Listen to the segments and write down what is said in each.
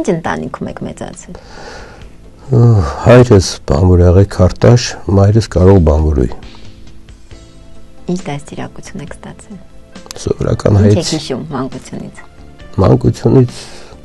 Ինչ ընտանիքում եք մեծացել։ Հայրս բանվորեղի քարտաշ, մայրս կարող բանվորուի։ Ինչ դաստիարակություն եք ստացել։ Սովորական Ինչ հայց։ եք հիշում մանկությունից։ Մանկությունից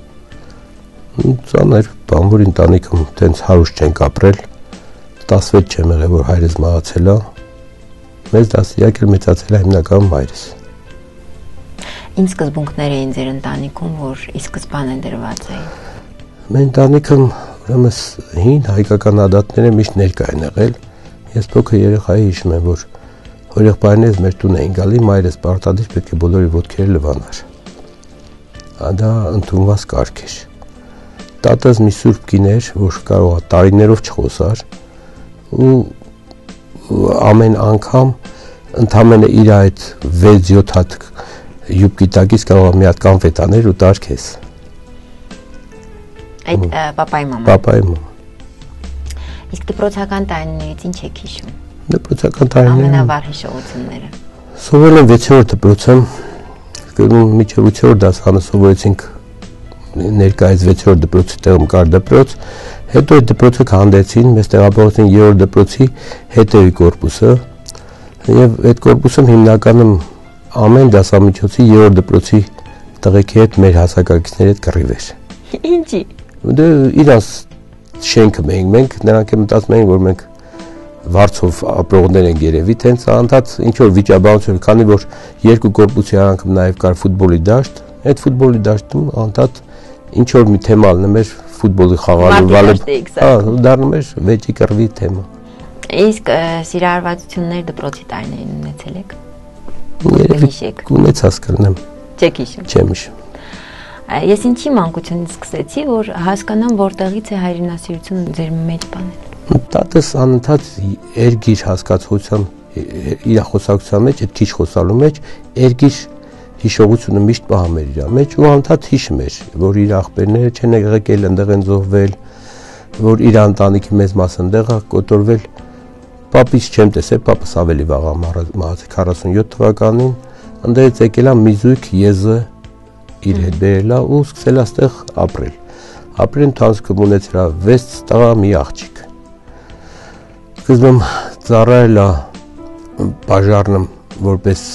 ծանր բանվոր ընտանիքում տենց հարուստ չենք ապրել։ 16 չեմ եղել, որ հայրս մահացել է։ Մեծ դաստիարակել մեծացել է հիմնականում մայրս։ Ինչ սկզբունքներ էին ձեր ընտանիքում, որ ի սկզբանե դրված էին։ Մեր ընտանիքում ուրեմն հին հայկական ադատները միշտ ներկա են եղել։ Ես փոքր երեխայի հիշում եմ, որ հորեղբայրներս մեր տուն էին գալի, մայրս պարտադիր պետք է բոլորի ոտքերը լվանար։ Դա ընդունված կարգ էր։ Տատս մի սուրբ կին էր, որ կարող է տարիներով չխոսար ու ամեն անգամ ընդամենը իր այդ 6-7 հատ յուբկի տակից կարող է մի հատ կանֆետ աներ ու տար քեզ։ Այդ պապայի մաման։ Պապայի մաման։ Իսկ դպրոցական տարիներից ինչ եք հիշում։ Դպրոցական տարիները Ամենավառ հիշողությունները։ Սովորել եմ 6-րդ դպրոցում, մինչև 8-րդ դասարանը սովորեցինք ներկայից 6-րդ դպրոցի տեղում կար դպրոց, հետո այդ դպրոցը քանդեցին, մեզ տեղափոխեցին 3-րդ դպրոցի հետևի կորպուսը, եւ այդ կորպուսում հիմնականում ամեն դասամիջոցի 3-րդ դպրոցի տղեկի հետ մեր հասակակիցների հետ կռիվ էր։ Ինչի։ Դե իրանց շենքը մենք նրանք մտածում էին, որ մենք վարձով ապրողներ են երևի, տենց անդադ ինչ որ վիճաբանություն, քանի որ երկու կորպուսի արանքում նաև կար ֆուտբոլի դաշտ, այդ ֆուտբոլի դաշտում անդադ ինչ որ մի թեմա ալնում էր ֆուտբոլի խաղալու, դառնում էր վեճի կռվի թեմա։ Իսկ սիրահարվածություններ դպրոցի տարիներին ունեցել եք։ Երևի ունեցած կրնեմ։ Չեք հիշում։ Չեմ հիշում։ Ես ինչի մանկությունից սկսեցի, որ հասկանամ որտեղից է հայրենասիրությունը ձեր մեջ բանել։ Տատս անընդհատ երգիր հասկացության իր խոսակցության մեջ, այդ քիչ խոսալու մեջ երգիր հիշողությունը միշտ պահում էր իր մեջ ու անընդհատ հիշում էր, որ իր աղբերները չեն եղել այնտեղ են զոհվել, որ իր ընտանիքի մեծ մասը այնտեղ է կոտորվել։ Պապից չեմ տեսել, պապս ավելի վաղ մահացել 47 թվականին, այնտեղից եկել է մի զույգ եզը իր հետ բերելա ու սկսել է այդտեղ ապրել։ Ապրեն ընթացքում ունեցել 6 տղա, մի աղջիկ։ Սկզբում ծառայել է բաժարնում որպես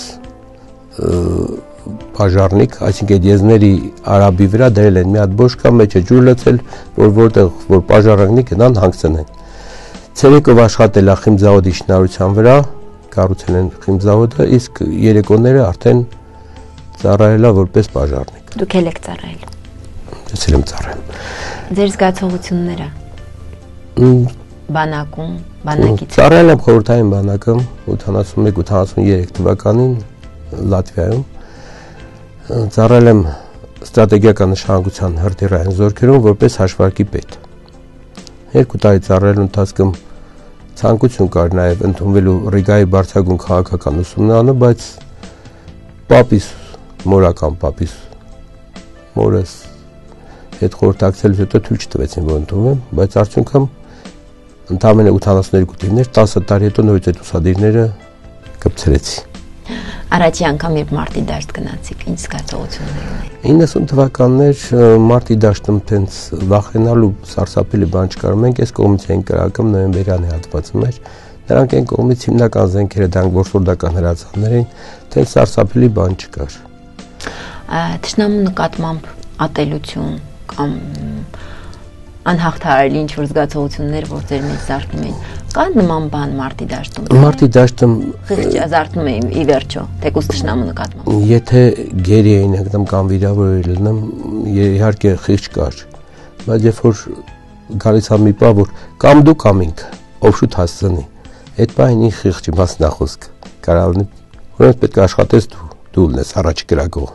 բաժարնիկ, այսինքն եզների արաբի վրա դրել են մի հատ բոշկա, մեջը ջուր լցել, որ որտեղ որ բաժարաննի գնան հանգցնեն։ Ցերեկով աշխատել է խիմզավոդի շինարարության վրա, կառուցել են խիմզավոդը, իսկ երեկոները արդեն ծառայել է որպես բաժարնիկ։ Դուք եք ծառայել։ Ես եմ ծառայել։ Ձեր զգացողությունները։ Բանակում, բանակից։ Ծառայել եմ խորհրդային բանակում 81-83 թվականին Լատվիայում։ Ծառայել եմ ստրատեգիական նշանակության հրթիռային զորքերում որպես հաշվարկի պետ։ 2 տարի ծառայելու ընթացքում ցանկություն կար նաև ընդունվելու Ռիգայի բարձրագույն քաղաքական ուսումնարանը, բայց պապիս մորական պապիս մորս հետ խորհրդակցելուց հետո թույլ չտվեցին, որ ընդունվեմ, բայց արդյունքում ընդամենը 82 տարիներ, 10 տարի հետո նորից այդ ուսադիրները կպցրեցի։ Առաջի անգամ երբ մարտի դաշտ գնացիք, ինչ զգացողություններ ունեիք։ 90 թվականներ մարտի դաշտում տենց վախենալու սարսափելի բան չկար։ Մենք այս կողմից էինք կրակում նոյեմբերյանի հատվածում էր։ Նրանք այն կողմից հիմնական զենքերը դրանք որսորդական հրացաններ էին, տենց սարսափելի բան չկար։ Թշնամու նկատմամբ ատելություն կամ անհաղթահարելի ինչ որ զգացողություններ, որ ձեր մեջ զարթնում էին, կան նման բան մարտի դաշտում։ Մարտի դաշտում խիղճ զարթնում էին ի վերջո, թեկուզ թշնամու նկատմամբ։ Եթե գերի էին ընկնում կամ վիրավորել լինում, իհարկե խիղճ կար, բայց երբ որ գալիս է մի բան, որ կամ դու կամ ինքը, ով շուտ հասցնի, այդ բանին ի խիղճի մասնախոսք կարող լինի, որոնց պետք է աշխատես դու լինես առաջ գրագող։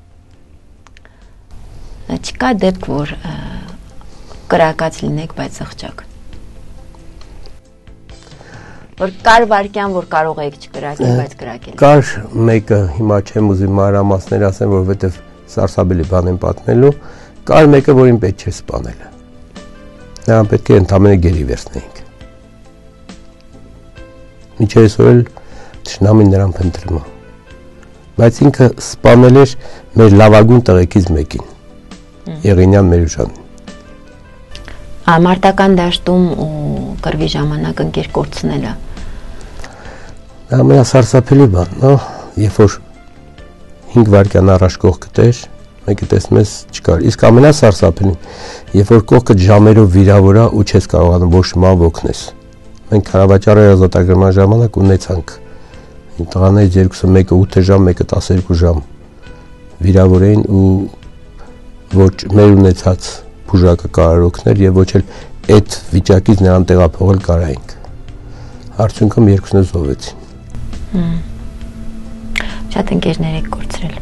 Չկա դեպք, որ կրակած լինեք, բայց զղջակ։ Որ կար վարքյան, որ կարող եք չկրակել, բայց կրակել։ Կար մեկը, հիմա չեմ ուզի մանրամասներ ասեմ, որովհետև սարսափելի բան եմ պատմելու, կար մեկը, որին պետք չէ սպանել։ Նրան պետք է ընդամենը գերի վերցնեինք։ Մինչև այսօր էլ թշնամին նրան փնտրում է։ Բայց ինքը սպանել էր մեր լավագույն տղեկից մեկին, Եղինյան Մերուշյանին։ Մարտական դաշտում ու կռվի ժամանակ ընկեր կորցնելը։ Դա ամենասարսափելի բանն է, երբ որ 5 վայրկյան առաջ կողքը տեր, մեկը տեսնում ես չկար։ Իսկ ամենասարսափելին, երբ որ կողքը ժամերով վիրավոր է ու չես կարողանում ոչ ման ոգնես։ Մենք Քարավաճառի ազատագրման ժամանակ ունեցանք տղաներից երկուսը, մեկը 8 ժամ, մեկը 12 ժամ վիրավոր էին ու ոչ մեր ունեցած բուժակը կարող օգնել եւ ոչ էլ այդ վիճակից նրան տեղափոխել կարայինք։ Արդյունքում երկուսն էլ զոհվեցին։ Շատ ընկերներ եք կորցրել։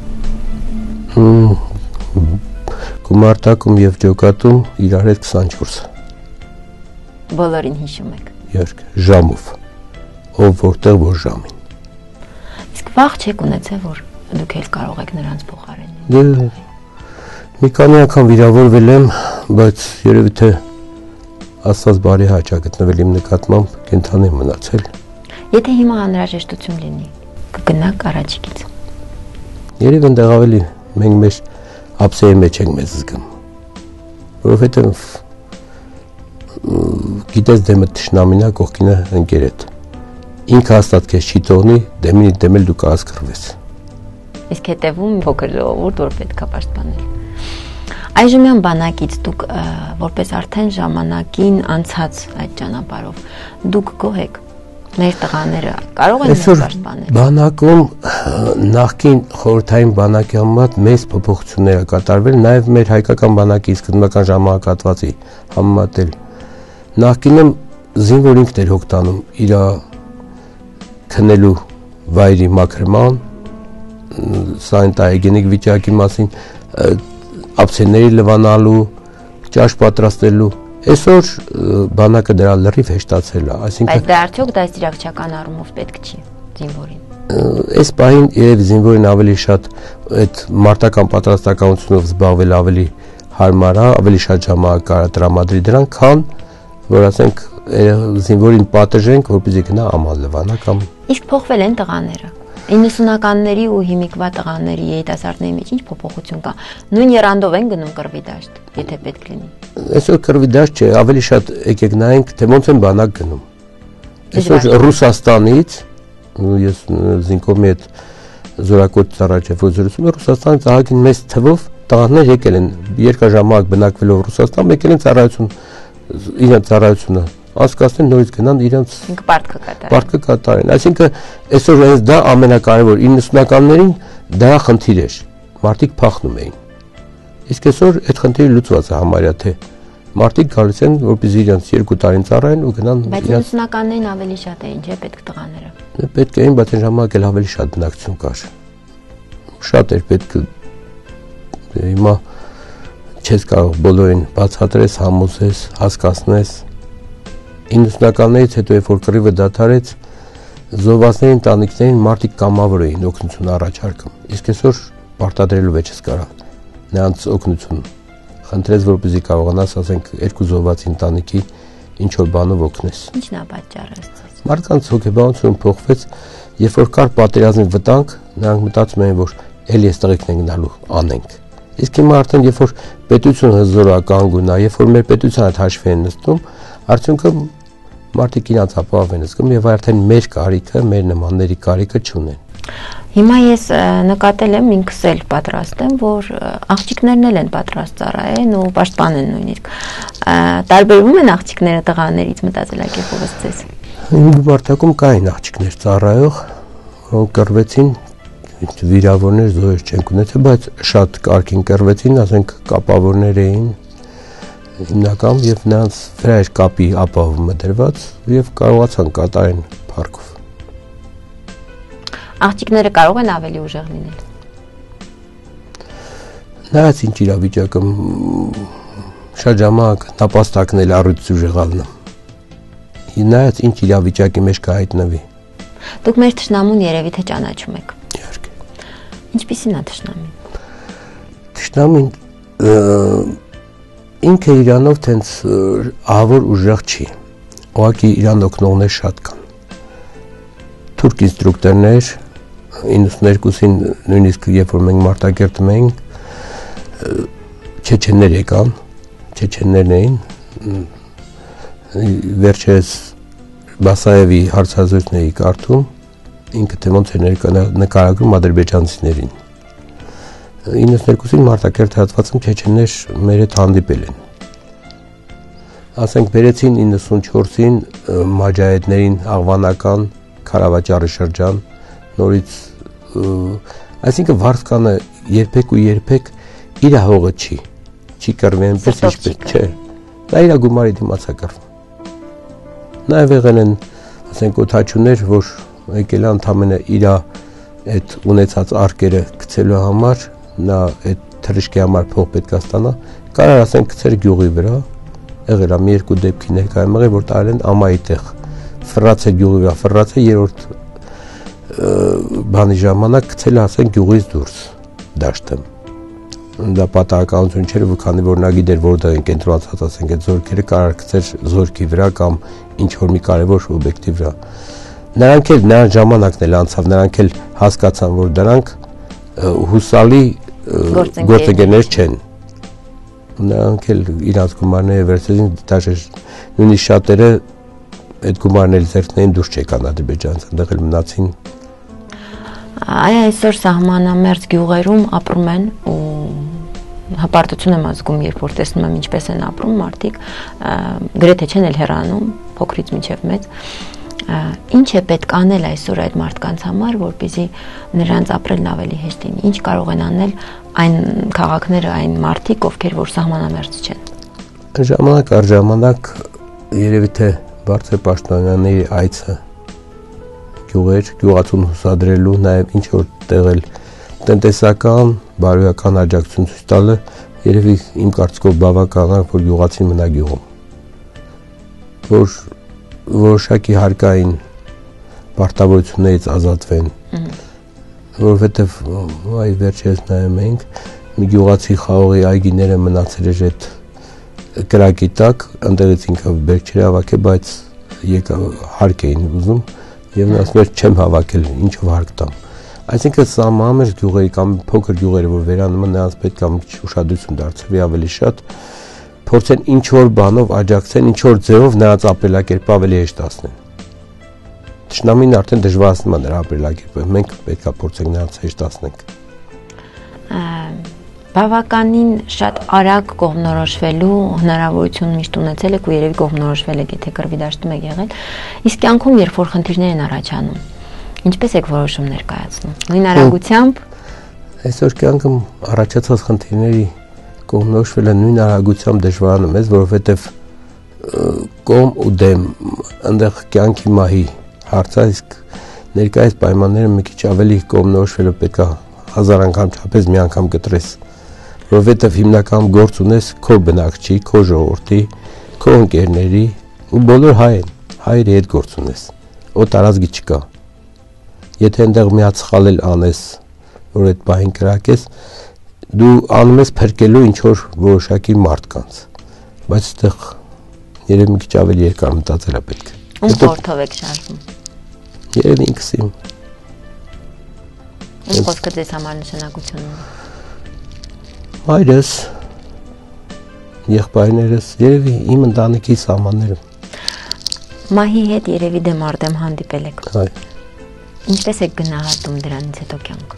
Գումարտակում եւ ջոկատում իրար հետ 24։ Բոլորին հիշում եք։ Երկ ժամով։ Ով որտեղ որ ժամին։ Իսկ վաղ չեք ունեցել, որ դուք էլ կարող եք նրանց փոխարինել։ Մի քանի անգամ վիրավորվել եմ, բայց երևի թե Աստված բարի հաճա գտնվել իմ նկատմամբ, կենթանի մնացել։ Եթե հիմա անհրաժեշտություն լինի, կգնաք առաջիկից։ Երևի այնտեղ ավելի մենք մեր ափսեի մեջ ենք մեզ զգում, որովհետև գիտես դեմը թշնամինա, կողքինը ընկերդ։ Ինքը հաստատ քեզ չի թողնի, դեմին դեմ էլ դու կարաս կռվես։ Իսկ հետևում փոքր ժողովուրդ, որ պետք է պաշտպանել։ Այժմյան բանակից դուք որպես արդեն ժամանակին անցած այդ ճանապարհով դուք գոհ եք։ Մեր տղաները կարող են պաշտպանել։ Բանակում նախկին խորհրդային բանակի համեմատ մեծ փոփոխություններ ա կատարվել, նաև մեր հայկական բանակի սկզբնական ժամանակահատվածի համեմատել։ Նախկինում զինվոր ինքն էր հոգ տանում իր քնելու վայրի մաքրման, սանիտարիգենիկ վիճակի մասին, ափսեների լվանալու, ճաշ պատրաստելու։ Այսօր բանակը դրա լրիվ հեշտացել է, այսինքն Բայց դա արդյոք դաստիարակչական առումով պետք չի զինվորին։ Այս պահին երևի զինվորին ավելի շատ այդ մարտական պատրաստականությունով զբաղվել ավելի հարմար է, ավելի շատ ժամանակ կարա տրամադրի դրան, քան որ ասենք զինվորին պատժենք, որպեսզի գնա աման լվանա կամ Իսկ փոխվել են տղաները։ 90-ականների ու հիմիկվա տղաների երիտասարդների մեջ ինչ փոփոխություն կա։ Նույն երանդով են գնում կռվի դաշտ, եթե պետք լինի։ Այսօր կռվի դաշտ չէ, ավելի շատ եկեք նայենք, թե ոնց են բանակ գնում։ Այսօր Ռուսաստանից, ես զինկոմի հետ զորակոչից առաջ որ զրուցում եմ, Ռուսաստանից ահագին մեծ թվով տղաներ եկել են երկաժամանակ բնակվելով Ռուսաստան, եկել են ծառայություն, իրենց ծառայությունը անցկացնեն, նորից գնան իրենց պարտքը կատարեն։ Այսինքն այսօր հենց դա ամենակարևոր 90-ականներին դա խնդիր էր, մարդիկ փախնում էին։ Իսկ այսօր այդ խնդիրը լուծված է համարյա թե մարդիկ գալիս են, որպեսզի իրենց 2 տարին ծառայեն ու գնան Բայց 90-ականներին ավելի շատ էին, չէ՞, պետք տղաները։ Պետք էին, բայց այն ժամանակ էլ ավելի շատ բնակչություն կար։ Շատ էր պետք հիմա չես կարող բոլորին բացատրես, համոզես, հասկացնես 90-ականներից հետո երբ որ կռիվը դադարեց, զոհվածների ընտանիքներին մարդիկ կամավոր էին օգնություն առաջարկում։ Իսկ այսօր պարտադրելու վեճս կարա նրանց օգնություն խնդրես, որպեսզի կարողանաս, ասենք, 2 զոհվածի ընտանիքի ինչ որ բանով օգնես։ Ինչն է պատճառը ըստ։ Մարդկանց հոգեբանությունը փոխվեց, երբ որ կար պատերազմի վտանգ, նրանք մտածում էին, որ ելի այս տղեկն են գնալու անենք։ Իսկ հիմա արդեն երբ որ պետությունը հզոր է կանգուն է, երբ որ մեր պետության հետ հաշվի են նստում, արդյունքում մարդիկ իրանց ապահով են զգում եւ արդեն մեր կարիքը, մեր նմանների կարիքը չունեն։ Հիմա ես նկատել եմ, ինքս էլ պատրաստ եմ, որ աղջիկներն էլ են պատրաստ ծառայեն ու պաշտպանեն նույնիսկ։ Տարբերվում են աղջիկները տղաներից մտածելակերպովս ձեզ։ Իմ գումարտակում կային աղջիկներ ծառայող, որոնք կռվեցին, վիրավորներ զոհեր չենք ունեցել, բայց շատ կարգին կռվեցին, ասենք կապավորներ էին հիմնական եւ նրանց վրա էր կապի ապահովումը դրված եւ կարողացան կատարեն փառքով։ Աղջիկները կարող են ավելի ուժեղ լինել։ Նայած ինչ իրավիճակը շատ ժամանակ նապաստակն էլ առույց ուժեղալնում։ Նայած ինչ իրավիճակի մեջ կհայտնվի։ Դուք մեր թշնամուն երևի թե ճանաչում եք։ Իհարկե։ Ինչպիսին է թշնամին։ Թշնամին ինքը իրանով տենց ահավոր ուժեղ չի։ Ուղղակի իրան օգնողներ շատ կան։ Թուրք ինստրուկտորներ 92-ին նույնիսկ երբ որ մենք մարտակերտում էինք չեչեններ եկան, չեչեններն էին վերջերս Բասաևի հարցազրույցն էի կարդում, ինքը թե ոնց է նկարագրում ադրբեջանցիներին։ 92-ին Մարտակերտ հատվածում չեչեններ մեր հետ հանդիպել են։ Ասենք բերեցին 94-ին մաջահեդներին աղվանական Քարավաճառի շրջան, նորից այսինքն Վարդկանը երբեք իր հողը չի կռվի այնպես ինչպես չէ։ Դա իր գումարի դիմաց է կռվում։ Նաև եղել են, ասենք օթաչուներ, որ եկել ընդամենը իր այդ ունեցած արկերը գցելու համար, նա այդ թռիչքի համար փող պետք է ստանա, կարող ասենք գցեր գյուղի վրա, եղել է մի երկու դեպքի ներկայ եղել, որ տարել են ամայի տեղ, ֆռած է գյուղի վրա, ֆռած է երրորդ բանի ժամանակ գցել ասենք գյուղից դուրս դաշտը։ Դա պատահականություն չէր, որ քանի որ նա գիտեր որտեղ են կենտրոնացած ասենք այդ զորքերը, կարող գցեր զորքի վրա կամ ինչ որ մի կարևոր օբյեկտի վրա։ Նրանք էլ նրան ժամանակն էլ անցավ, նրանք էլ հասկացան, որ դրանք հուսալի գործընկերներ չեն։ Նրանք էլ իրաց գումարները վերցրեցին, դաժե նույնիսկ շատերը այդ գումարները ձեռքներին դուրս չեկան ադրբեջանց, այնտեղ էլ մնացին։ Այսօր սահմանամերձ գյուղերում ապրում են ու հպարտություն եմ ազգում, երբ որ տեսնում եմ ինչպես են ապրում մարդիկ, գրեթե չեն էլ հեռանում, փոքրից մինչև մեծ։ Ինչ է պետք անել այսօր այդ մարդկանց համար, որպեսզի նրանց ապրելն ավելի հեշտ լինի։ Ինչ կարող են անել այն քաղաքները, այն մարդիկ, ովքեր որ սահմանամերձ չեն։ Ժամանակ առ ժամանակ երևի թե բարձր պաշտոնյաների այցը գյուղեր, գյուղացուն հուսադրելու, նաև ինչ որ տեղել տնտեսական, բարոյական աջակցություն ցույց տալը երևի իմ կարծիքով բավական է, որ գյուղացին մնա գյուղում։ Որ որոշակի հարկային պարտավորություններից ազատվեն, որովհետև այ վերջերս նայում ենք, մի գյուղացի խաղողի այգիները մնացել էր այդ կրակի տակ, ընդեղից ինքը բերք չէր հավաքել, բայց հարկ էին ուզում եւ նա ասում էր չեմ հավաքել, ինչով հարկ տամ։ Այսինքն սահմանամերձ գյուղերի կամ փոքր գյուղերը, որ վերանում են, նրանց պետք է մի քիչ ուշադրություն դարձվի ավելի շատ, փորձեն ինչ որ բանով աջակցեն, ինչ որ ձևով նրանց ապրելակերպը ավելի հեշտացնեն։ Տշնամին արդեն դժվարացնում է նրա ապրելակերպը, մենք պետք է փորձենք նրանց հեշտացնենք։ Բավականին շատ արագ կողմնորոշվելու հնարավորություն միշտ ունեցել եք ու երևի կողմնորոշվել եք, եթե կռվի դաշտում եք եղել։ Իսկ կյանքում, երբ որ խնդիրներ են առաջանում, ինչպես եք որոշումներ կայացնում։ Նույն արագությամբ։ Այսօր կյանքում առաջացած խնդիրների կողմնորոշվելը նույն արագությամբ դժվարանում է, որովհետև կողմ ու դեմ այնտեղ կյանքի մահի հարց է, իսկ ներկայիս պայմանները մի քիչ ավելի կողմնորոշվելը պետք է 1000 անգամ չափես մի անգամ կտրես, որովհետև հիմնական գործ ունես քո բնակչի, քո ժողովրդի, քո ընկերների ու բոլոր հայերի հետ գործ ունես, օտարազգի չկա։ Եթե այնտեղ մի հատ սխալ անես, որ այդ բային կրակես, դու անում ես փրկելու ինչ որ որոշակի մարդկանց, բայց այդտեղ երևի մի քիչ ավելի երկար մտածել է պետք։ Ում խորհրդով եք շարժվում։ Երևի ինքս իմ։ Ում խոսքը ձեզ համար նշանակություն ունի։ Հայրս, եղբայրներս, երևի իմ ընտանիքի սահմաններում։ Մահի հետ երևի դեմ առ դեմ հանդիպել եք։ Այո։ Ինչպես եք գնահատում դրանից հետո կյանքը։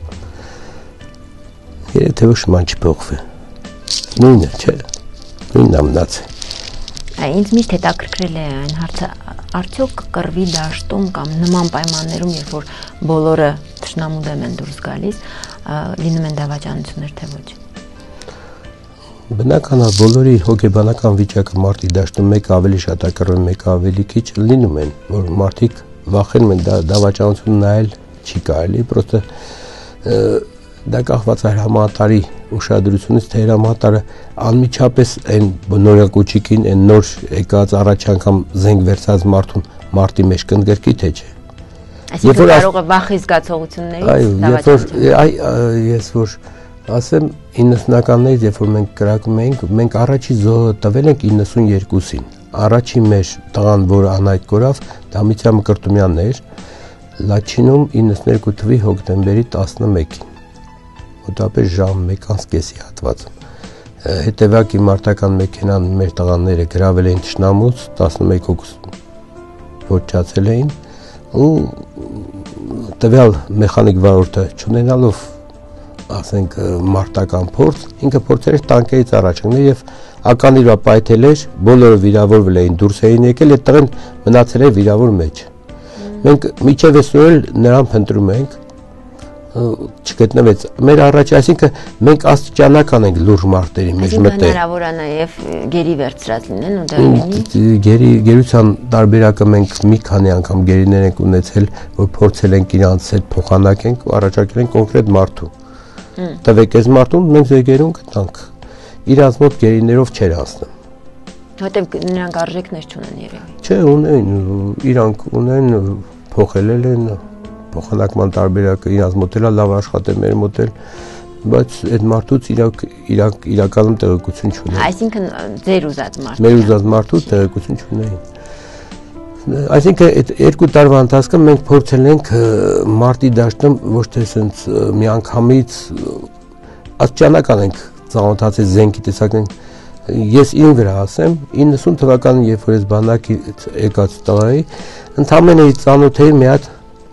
Երևի թե ոչ ման չփոխվի։ Նույնը, չէ։ Նույնն է մնացել։ Ինձ միշտ հետաքրքրել է այն հարցը, արդյոք կռվի դաշտում կամ նման պայմաններում, երբ որ բոլորը թշնամու դեմ են դուրս գալիս, լինում են դավաճանություններ, թե ոչ։ Բնական է, բոլորի հոգեբանական վիճակը մարտի դաշտում մեկը ավելի շատ է կռվում, մեկը ավելի քիչ լինում են, որ մարդիկ վախենում են դավաճանություն նայել չի կարելի, պրոստը դա կախված է հրամանատարի ուշադրությունից, թե հրամանատարը անմիջապես այն նորակոչիկին, այն նոր եկած առաջ անգամ զենք վերցած մարդուն մարտի մեջ կընդգրկի, թե չէ։ Այսինքն կարող է վախի զգացողություններից դավաճանություն։ Ես որ ասեմ 90-ականներից, երբ որ մենք կրակում էինք, մենք առաջի զոհը տվել ենք 92-ին։ Առաջի մեր տղան, որը անհայտ կորավ, դա Միտյա Մկրտումյանն էր, Լաչինում 92 թվականի հոկտեմբերի 11-ին։ Մոտավորապես ժամ 1:30 հատվածում։ հետևակի մարտական մեքենան մեր տղաները գրավել էին թշնամուց, 11 հոգուց ոչնչացել էին ու տվյալ մեխանիկ վարորդը չունենալով ասենք մարտական փորձ, ինքը փորձեր էր տանկերից առաջ ընկնել եւ ականիրը պայթել էր, բոլորը վիրավորվել էին, դուրս էին եկել, այդ տղեն մնացել էր վիրավոր մեջ։ Մենք միջև այսօր նրան փնտրում ենք, չգտնվեց։ Մեր առաջ, այսինքն մենք աստիճանական ենք լուրջ մարտերի մեջ մտել։ Հնարավոր է նաեւ գերի վերցրած լինեն ու դա լինի։ Գերության տարբերակը մենք մի քանի անգամ գերիներ ենք ունեցել, որ փորձել ենք իրանց հետ փոխանակենք ու առաջարկել ենք կոնկրետ մարդու։ Տվեք այս մարդուն, մենք ձեր գերուն կտանք։ Իրանց մոտ գերիներով չեր հասնում։ Որտեւ նրանք արժեքներ չունեն երևի։ Չէ, ունեն, իրանք ունեն, փոխել են փոխանակման տարբերակը իրանց մոտ էլ լավ աշխատել, մեր մոտ էլ, բայց այդ մարդուց իրականում տեղեկություն չունեն։ Այսինքն ձեր ուզած մարդը։ Մեր ուզած մարդուց տեղեկություն չունեն։ Այսինքն այդ 2 տարվա ընթացքում մենք փորձել ենք մարտի դաշտում ոչ թե ասենց միանգամից աստիճանական ենք ծանոթացել զենքի տեսակն։ Ես ին վրա ասեմ 90 թվականին երբ որ ես բանակի եկած տղայի ընդամենը ծանոթ էի մի հատ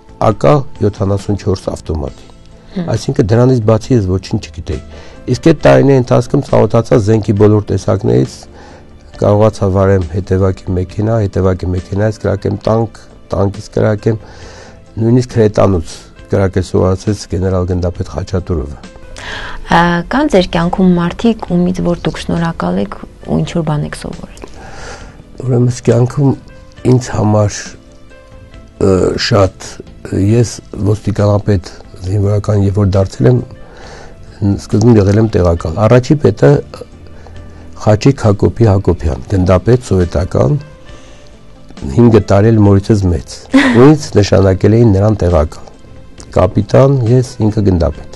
AK-74 ավտոմատի։ Այսինքն դրանից բացի ես ոչինչ չգիտեի։ Իսկ այդ տարիների ընթացքում ծանոթացա զենքի բոլոր տեսակներից, կարողացա վարեմ հետևակի մեքենայից կրակեմ տանկ, տանկից կրակեմ, նույնիսկ հրետանուց կրակել սովորացրեց գեներալ գնդապետ Խաչատուրովը։ Կան ձեր կյանքում մարդիկ, ումից որ դուք շնորհակալ եք ու ինչ որ բան եք սովորել։ Ուրեմն կյանքում ինձ համար շատ ես ոստիկանապետ զինվորական երբ որ դարձել եմ սկզբում եղել եմ տեղակալ։ Առաջի պետը Խաչիկ Հակոբյան, գնդապետ սովետական 5 տարի էլ մորիցս մեծ։ Ու ինձ նշանակել էին նրան տեղակալ։ Կապիտան, ես ինքը գնդապետ։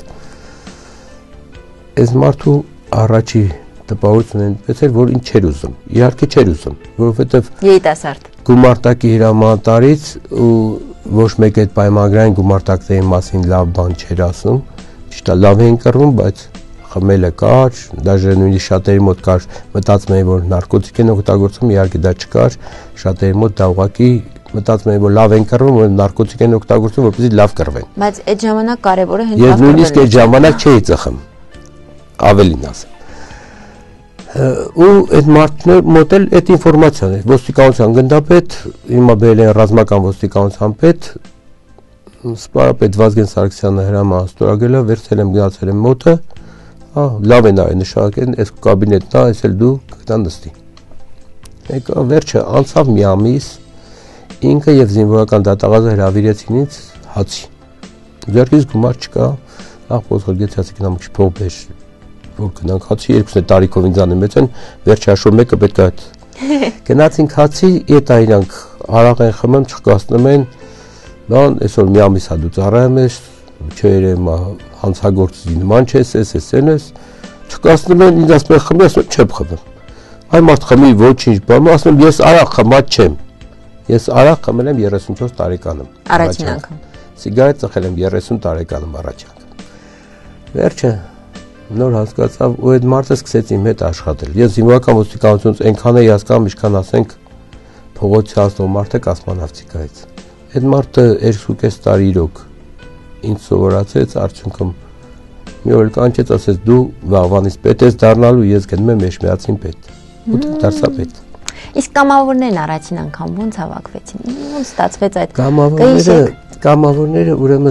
Այս մարդու առաջի տպավորությունն այնպես էր, որ ինձ չէր ուզում։ Իհարկե չէր ուզում, որովհետև երիտասարդ գումարտակի հրամանատարից ու ոչ մեկ այդ պայմանագրային գումարտակների մասին լավ բան չէր ասում։ Ճիշտ է, լավ էին կռվում, բայց խմելը կար, դաժե նույնիսկ շատերի մոտ կար, մտածում էին, որ նարկոտիկ են օգտագործում, իհարկե դա չկար, շատերի մոտ դա ուղղակի մտածում էին, որ լավ են կռվում, որ նարկոտիկ են օգտագործում, որպեսզի լավ կռվեն։ Բայց այդ ժամանակ կարևորը հենց եւ նույնիսկ այդ ժամանակ չէի ծխում։ Ավելին ասեմ։ Ու այդ մարդներ մոտ էլ այդ ինֆորմացիան էր, ոստիկանության գնդապետ, հիմա բերել են ռազմական ոստիկանության պետ, սպարապետ Վազգեն Սարգսյանը հրաման ստորագրել է, վերցել եմ գնացել եմ մոտը, լավ են արել նշանակել, այս կաբինետն է, այս էլ դու կտան նստի։ Եկա վերջը անցավ մի ամիս, ինքը եւ զինվորական դատաղազը հրավիրեցին ինձ հացի։ Ձեռքից գումար չկա, ախոսղգեց ասի գնամ քիչ փող բեր, որ գնանք հացի, երկուսն է տարիքով ինձանից մեծ են, վերջի հաշվով մեկը պետք է գնացինք հացի, էտա իրանք արաղ են խմեմ, չկասնում են, բան այսօր մի ամիս հա դու ծառայում ես, չէ երևի հանցագործի նման չես, էսեն ես, չկասնում են, ինձ ասում են խմի, ասում եմ չեմ խմում։ Այ մարդ խմի ոչինչ, բան, ասում եմ ես արաղ խմած չեմ։ Ես արաղ խմել եմ 34 տարեկանում։ Առաջին անգամ։ Սիգարետ ծխել եմ 30 տարեկանում առաջ անգամ։ Վերջը նոր հասկացավ ու այդ մարդը սկսեց իմ հետ աշխատել։ Ես զինվորական ոստիկանությունից այնքան էի հասկանում, ինչքան ասենք փողոցի հասնող մարդը կասմանավցիկայից։ Այդ մարդը 2.5 տարի իրոք ինձ սովորացեց, արդյունքում մի օր կանչեց, ասեց դու վաղվանից պետ ես դառնալու, ես գնում եմ Էջմիածին պետ։ Ու դարձա պետ։ Իսկ կամավորներն առաջին անգամ ոնց հավաքվեցին։ Ոնց ստացվեց այդ կամավորները ուրեմն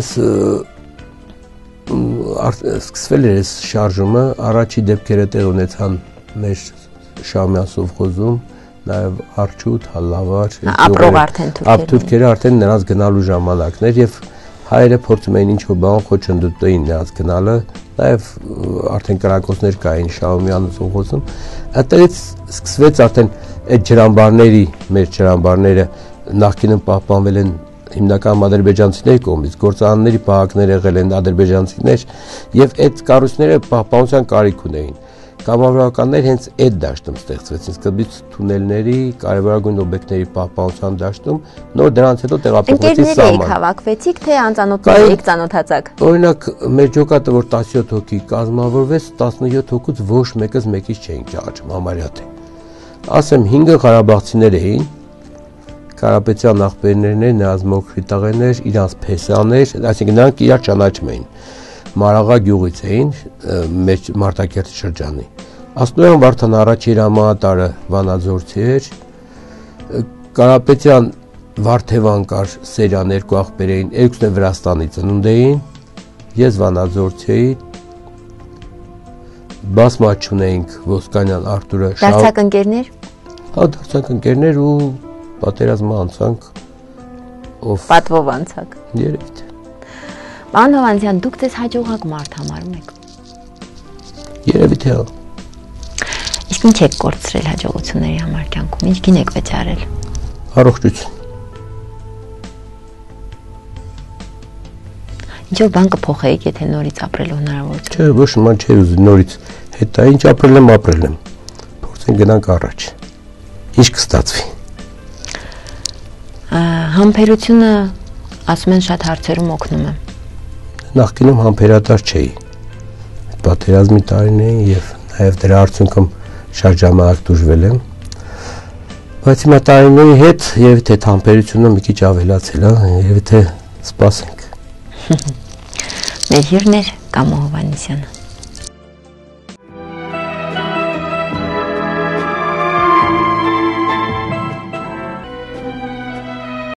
սկսվել էր այս շարժումը, առաջի դեպքերը տեղ ունեցան մեր Շամյան սովխոզում, նաև Արջուտ, Հալավար, ապրող արդեն թուրքերը արդեն նրանց գնալու ժամանակներ եւ հայերը փորձում էին ինչ-որ բան խոչընդոտեին նրանց գնալը, նաև արդեն կրակոցներ կային Շամյան սովխոզում, այդտեղից սկսվեց արդեն այդ ջրամբարների, մեր ջրամբարները նախկինում պահպանվել են հիմնական ադրբեջանցիների կողմից, գործարանների պահակներ եղել են ադրբեջանցիներ եւ այդ կառույցները պահպանության կարիք ունեին։ Կամավորականներ հենց այդ դաշտում ստեղծվեցին, սկզբից թունելների, կարևորագույն օբյեկտների պահպանության դաշտում, նոր դրանից հետո տեղափոխվեցին սահման։ Ընկերներ եք հավաքվեցիք, թե անծանոթներ եք ծանոթացաք։ Օրինակ, մեր ջոկատը, որ 17 հոգի կազմավորվեց, 17 հոգուց ոչ մեկս մեկից չէին ճանաչում, համարյա թե։ Ասեմ 5-ը ղարաբաղցիներ էին, Կարապետյան աղբերներն էին, նրանց մոքրիտաղերներ, իրանց փեսաներ, այսինքն նրանք իրար ճանաչում էին։ Մարաղա գյուղից էին, մեր Մարտակերտի շրջանի։ Ասնոյան Վարդան առաջի հրամանատարը Վանաձորցի էր, Կարապետյան Վարդևան կար Սերյան երկու աղբեր էին, երկուսն էլ Վրաստանի ծնունդ էին, ես Վանաձորցի էի, Բասմաչուն էինք Ոսկանյան Արտուրը։ Դարձակ ընկերներ։ Հա, դարձակ ընկերներ ու պատերազմը անցանք, ով Պատվով անցակ։ Երևի թե։ Պարոն Հովհաննիսյան, դուք ձեզ հաջողակ մարդ համարում եք։ Երևի թե։ Իսկ ինչ եք կորցրել հաջողությունների համար կյանքում, ինչ գին եք վճարել։ Առողջություն։ Ինչով բան կփոխեիք, եթե նորից ապրելու հնարավորություն։ Չէ, ոչ նման չէ ուզում նորից։ Հետա ինչ ապրել եմ։ Փորձենք գնանք առաջ։ Ինչ կստացվի։ Համբերությունը, ասում են, շատ հարցերում օգնում է։ Նախկինում համբերատար չէի։ Պատերազմի տարիներին եւ նաեւ դրա արդյունքում շատ ժամանակ դժվել եմ։ Բայց հիմա տարիների հետ երևի թե համբերությունը մի քիչ ավելացել է, երևի թե սպասենք։ Մեր հյուրն էր Կամո Հովհաննիսյանը։